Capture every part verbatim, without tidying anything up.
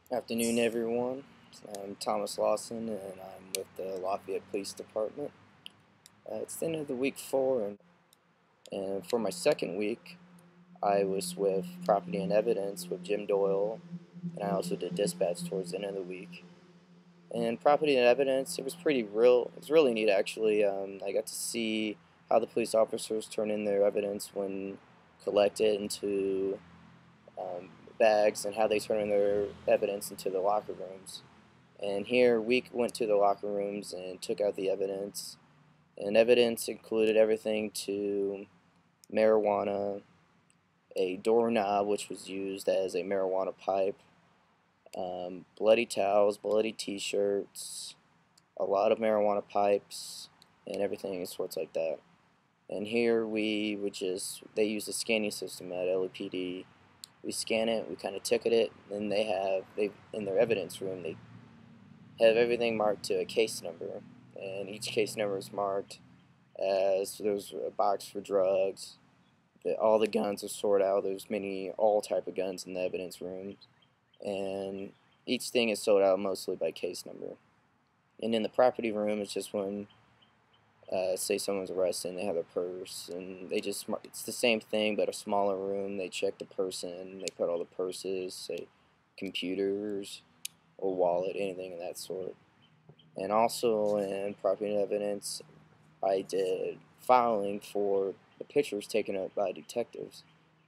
Afternoon, everyone. I'm Thomas Lawson, and I'm with the Lafayette Police Department. Uh, it's the end of the week four, and, and for my second week, I was with Property and Evidence with Jim Doyle, and I also did dispatch towards the end of the week. And Property and Evidence, it was pretty real. It was really neat, actually. Um, I got to see how the police officers turn in their evidence when collected into um, bags, and how they turn in their evidence into the locker rooms. And here we went to the locker rooms and took out the evidence. And evidence included everything to marijuana, a doorknob which was used as a marijuana pipe, um, bloody towels, bloody t-shirts, a lot of marijuana pipes, and everything sorts like that. And here we would just, they use a scanning system at L A P D. We scan it, we kind of ticket it, and they have, they in their evidence room, they have everything marked to a case number, and each case number is marked as there's a box for drugs. The, all the guns are sorted out. There's many all type of guns in the evidence room, and each thing is sorted out mostly by case number. And in the property room, it's just when uh, say someone's arrested and they have their purse, and they just it's the same thing but a smaller room. They check the person, they put all the purses, say computers or wallet, anything of that sort. And also in property and evidence, I did filing for the pictures taken up by detectives.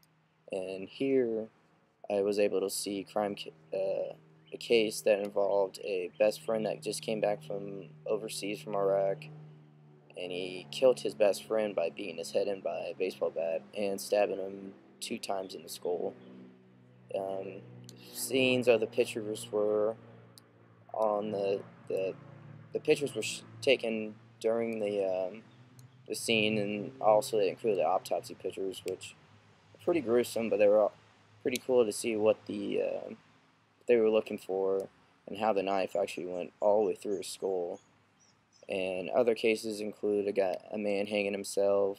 And here I was able to see crime uh, a case that involved a best friend that just came back from overseas from Iraq, and he killed his best friend by beating his head in by a baseball bat and stabbing him two times in the skull. Um, scenes of the pictures were on the the the pictures were sh taken during the um, the scene, and also they included the autopsy pictures, which were pretty gruesome, but they were pretty cool to see what the uh, they were looking for and how the knife actually went all the way through his skull. And other cases include a guy, a man hanging himself,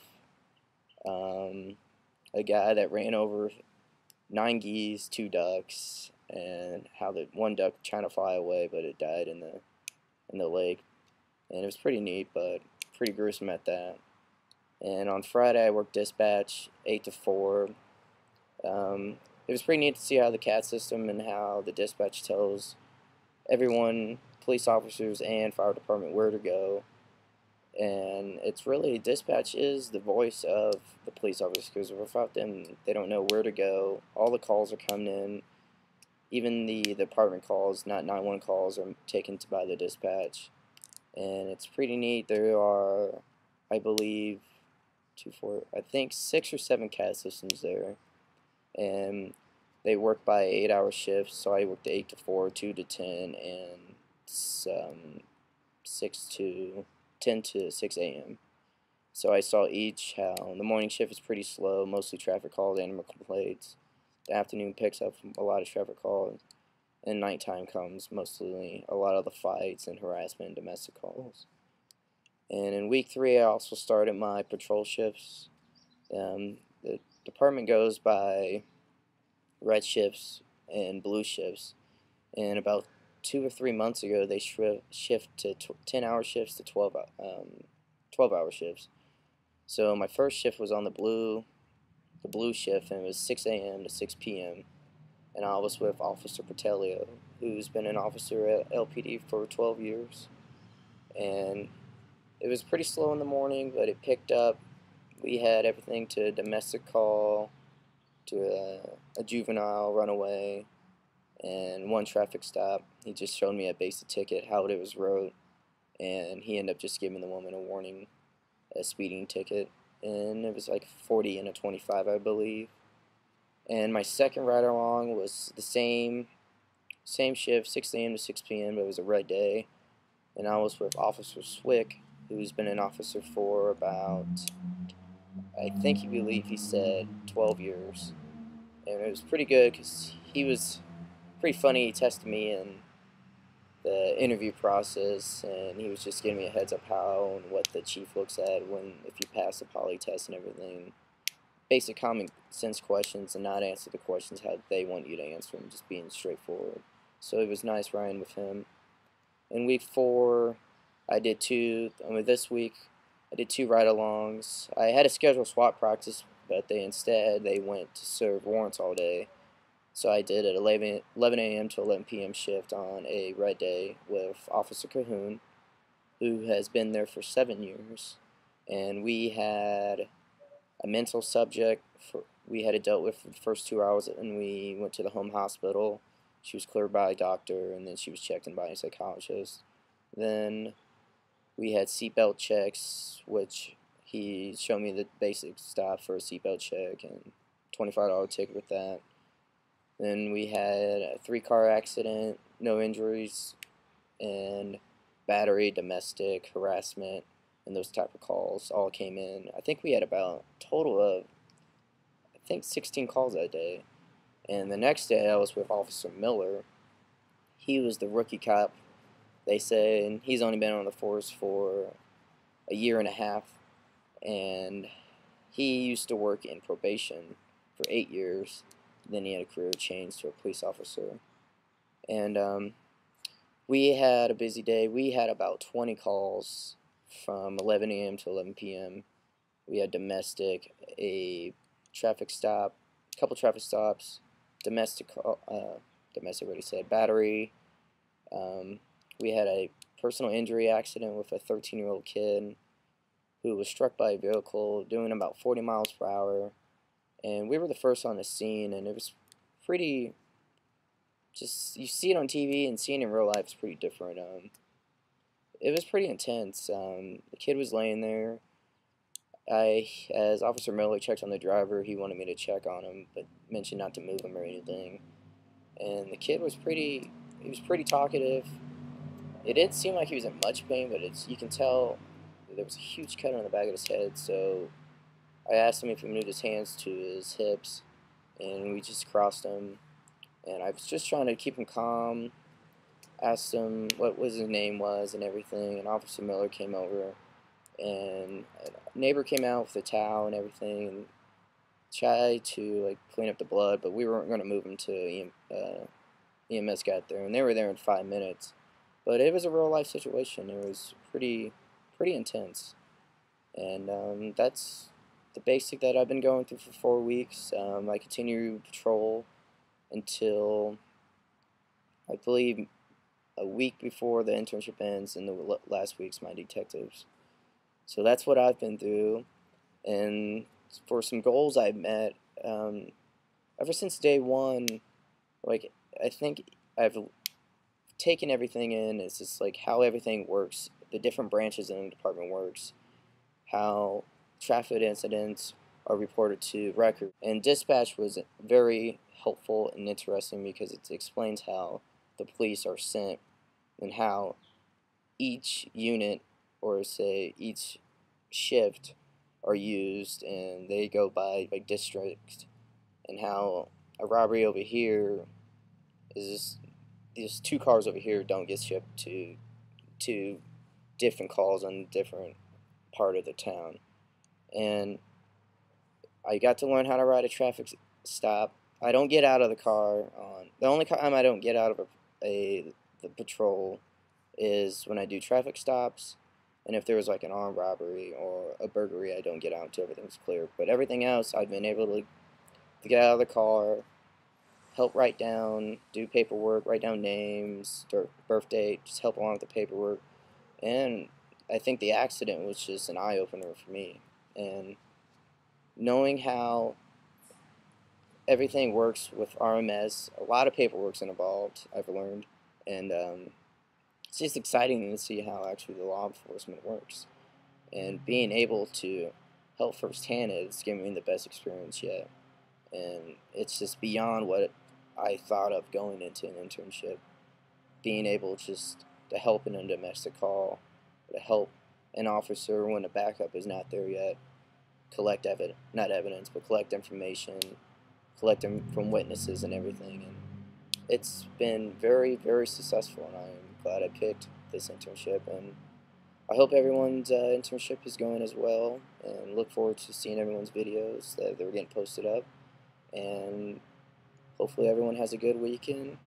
um, a guy that ran over nine geese, two ducks, and how the one duck trying to fly away, but it died in the in the lake. And it was pretty neat, but pretty gruesome at that. And on Friday, I worked dispatch eight to four. Um, it was pretty neat to see how the C A T system and how the dispatch tells everyone, police officers and fire department, where to go. And it's really, dispatch is the voice of the police officers, because without them, they don't know where to go. All the calls are coming in. Even the, the department calls, not nine one one calls, are taken to by the dispatch. And it's pretty neat. There are, I believe, two, four, I think six or seven C A T systems there. And they work by eight hour shifts, so I worked eight to four, two to ten, and um, six to ten to six A M So I saw each how the morning shift is pretty slow, mostly traffic calls, animal complaints. The afternoon picks up a lot of traffic calls, and nighttime comes mostly a lot of the fights and harassment and domestic calls. And in week three, I also started my patrol shifts. Um, the department goes by red shifts and blue shifts, and about two or three months ago, they shift to ten hour shifts to twelve um, twelve hour shifts. So my first shift was on the blue, the blue shift, and it was six A M to six P M And I was with Officer Patelio, who's been an officer at L P D for twelve years. And it was pretty slow in the morning, but it picked up. We had everything to a domestic call, to a, a juvenile runaway, and one traffic stop. He just showed me a basic ticket, how it was wrote, and he ended up just giving the woman a warning, a speeding ticket, and it was like forty and a twenty-five, I believe. And my second ride along was the same same shift, six A M to six P M, but it was a red day, and I was with Officer Swick, who's been an officer for about, I think he believed he said twelve years. And it was pretty good because he was pretty funny. He tested me in the interview process, and he was just giving me a heads up how and what the chief looks at when if you pass the poly test and everything. Basic common sense questions, and not answer the questions how they want you to answer them, just being straightforward. so it was nice riding with him. In week four, I did two. I mean, this week, I did two ride-alongs. I had a scheduled SWAT practice, but they instead they went to serve warrants all day. So I did an eleven A M to eleven P M shift on a red day with Officer Cahoon, who has been there for seven years. And we had a mental subject for, we had it dealt with for the first two hours, and we went to the home hospital. She was cleared by a doctor, and then she was checked in by a psychologist. Then we had seatbelt checks, which he showed me the basic stuff for a seatbelt check and twenty-five dollar ticket with that. Then we had a three-car accident, no injuries, and battery, domestic, harassment, and those type of calls all came in. I think we had about a total of, I think, sixteen calls that day. And the next day I was with Officer Miller. He was the rookie cop, they say, and he's only been on the force for a year and a half. And he used to work in probation for eight years. Then he had a career change to a police officer. And um, we had a busy day. We had about twenty calls from eleven A M to eleven P M We had domestic, a traffic stop, a couple traffic stops, domestic, uh, domestic, what he said, battery. Um, we had a personal injury accident with a thirteen-year-old kid who was struck by a vehicle doing about forty miles per hour. And we were the first on the scene, and it was pretty, just, you see it on T V and seeing it in real life is pretty different. Um, it was pretty intense. Um, the kid was laying there. I, as Officer Miller checked on the driver, he wanted me to check on him, but mentioned not to move him or anything. And the kid was pretty, he was pretty talkative. It didn't seem like he was in much pain, but it's, you can tell there was a huge cut on the back of his head, so I asked him if he moved his hands to his hips, and we just crossed them. And I was just trying to keep him calm, asked him what was his name was and everything, and Officer Miller came over, and a neighbor came out with a towel and everything, and tried to like clean up the blood, but we weren't going to move him to E M, uh, E M S got there, and they were there in five minutes. But it was a real life situation. It was pretty, pretty intense, and um, that's the basic that I've been going through for four weeks. Um, I continue patrol until I believe a week before the internship ends, and the last week's my detectives. So that's what I've been through, and for some goals I've met, um, ever since day one, like I think I've taken everything in. It's just like how everything works, the different branches in the department works, how traffic incidents are reported to record. And dispatch was very helpful and interesting because it explains how the police are sent and how each unit, or say each shift, are used, and they go by like district, and how a robbery over here is just, these two cars over here don't get shipped to to different calls on a different part of the town. And I got to learn how to ride a traffic stop. I don't get out of the car on the only time I don't get out of a, a the patrol is when I do traffic stops, and if there was like an armed robbery or a burglary, I don't get out until everything's clear. But everything else, I've been able to, to get out of the car, help write down, do paperwork, write down names, birth date, just help along with the paperwork. And I think the accident was just an eye-opener for me. And knowing how everything works with R M S, a lot of paperwork's involved, I've learned. And um, it's just exciting to see how actually the law enforcement works. And being able to help firsthand, it's given me the best experience yet. And it's just beyond what I thought of going into an internship. Being able just to help in a domestic call, to help an officer when a backup is not there yet, collect evidence, not evidence, but collect information, collect them from witnesses and everything. And it's been very, very successful, and I'm glad I picked this internship. And I hope everyone's uh, internship is going as well, and look forward to seeing everyone's videos that they're getting posted up. And hopefully everyone has a good weekend.